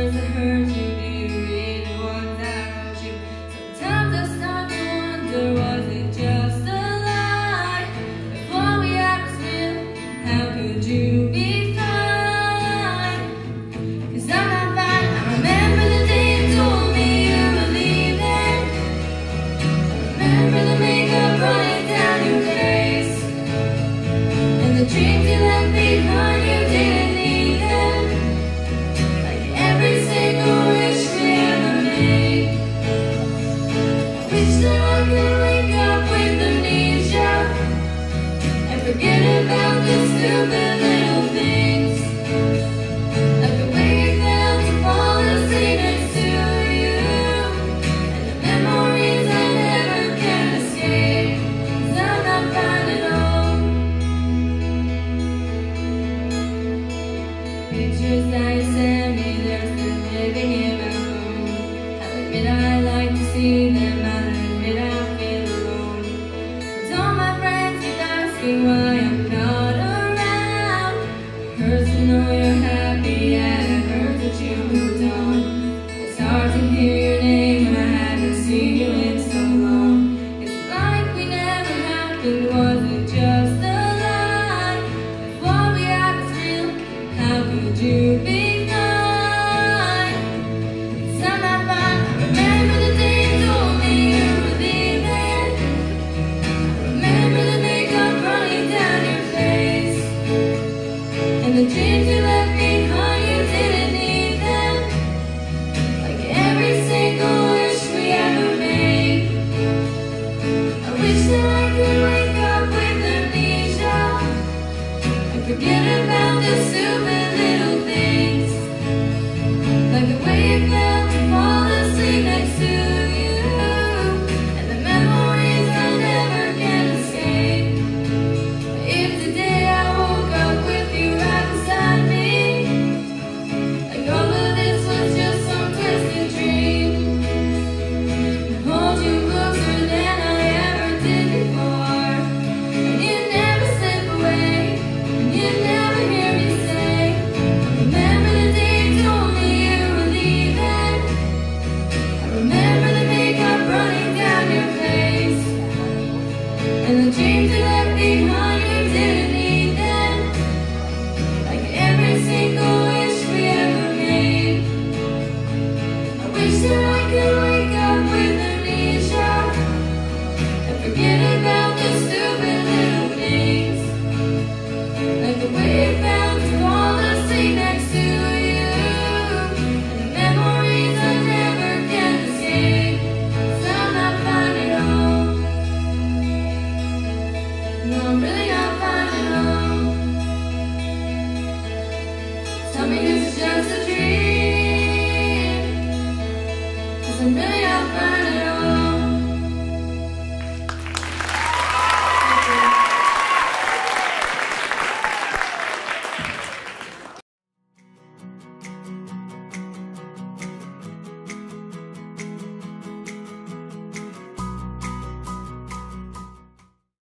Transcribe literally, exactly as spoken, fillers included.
words I heard you, do you read the ones I wrote you? Sometimes I start to wonder, was it just a lie? If what we had was real, how could you be fine? Cause I'm not fine. I remember the day you told me you were leaving. I remember the makeup running down your face, and the dreams you left behind, you didn't need them. Like every single wish we ever made. I wish that I could wake up with amnesia and forget about the stupid little things. Like the way it felt to fall asleep next to you, and the memories I never can escape. Cause I'm not fine at all. Pictures that you send me, they're still living in my phone. I'll admit I like to see them, I'll admit I feel alone. But all my friends keep asking why I'm not around. It hurts to know you're happy, and it hurts that you moved on. It's hard to hear your name when I haven't seen you in so long. It's like we never happened, was it just a lie? If what we had was real, how could you be fine? Cause I'm not fine. I remember the day you told me you were leaving. I remember the makeup running down your face, and the dreams you left